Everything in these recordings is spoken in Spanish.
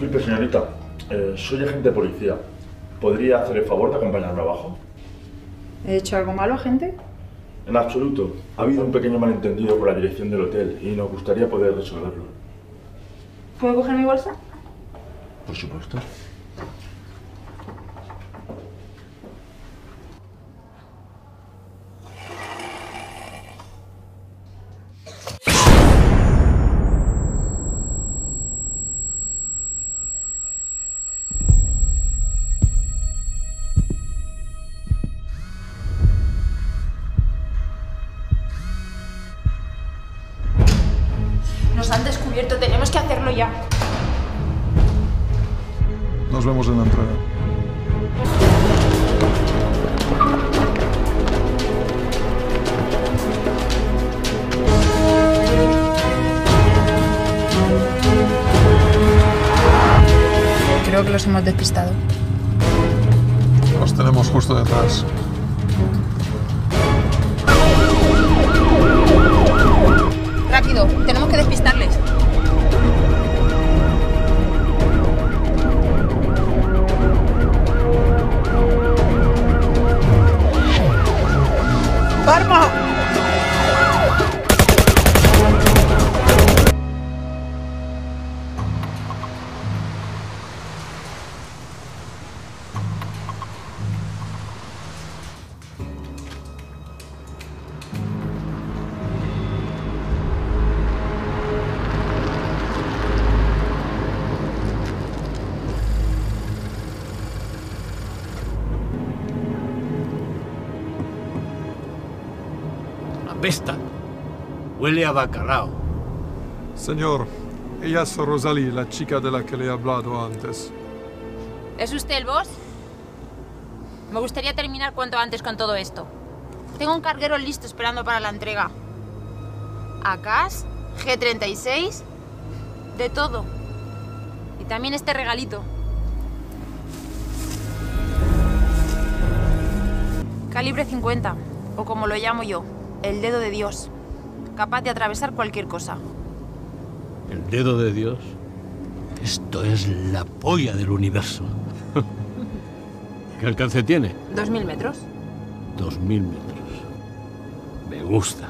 Disculpe, señorita. Soy agente de policía. ¿Podría hacer el favor de acompañarme abajo? ¿He hecho algo malo, agente? En absoluto. Ha habido un pequeño malentendido con la dirección del hotel y nos gustaría poder resolverlo. ¿Puedo coger mi bolsa? Por supuesto. Nos han descubierto, tenemos que hacerlo ya. Nos vemos en la entrada. Creo que los hemos despistado. Los tenemos justo detrás. Rápido, tenemos que despistarles. ¡Parma! Apesta. Huele a bacalao. Señor, ella es Rosalie, la chica de la que le he hablado antes. ¿Es usted el boss? Me gustaría terminar cuanto antes con todo esto. Tengo un carguero listo esperando para la entrega. AKs, G36, de todo. Y también este regalito. Calibre 50, o como lo llamo yo, el dedo de Dios. Capaz de atravesar cualquier cosa. El dedo de Dios. Esto es la polla del universo. ¿Qué alcance tiene? 2000 metros. 2000 metros. Me gusta.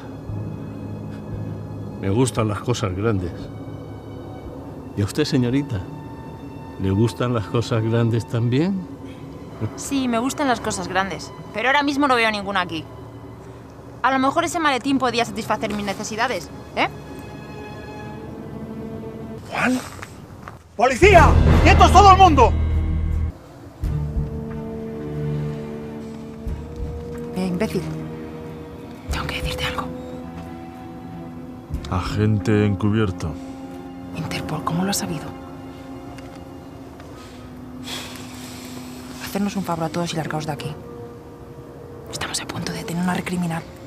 Me gustan las cosas grandes. ¿Y a usted, señorita? ¿Le gustan las cosas grandes también? Sí, me gustan las cosas grandes, pero ahora mismo no veo ninguna aquí. A lo mejor ese maletín podría satisfacer mis necesidades, ¿eh? ¡Juan! ¡Policía! ¡Quietos todo el mundo! Imbécil. Tengo que decirte algo. Agente encubierto. Interpol, ¿cómo lo has sabido? Hacernos un favor a todos y largaos de aquí. Estamos a punto de tener una recriminal.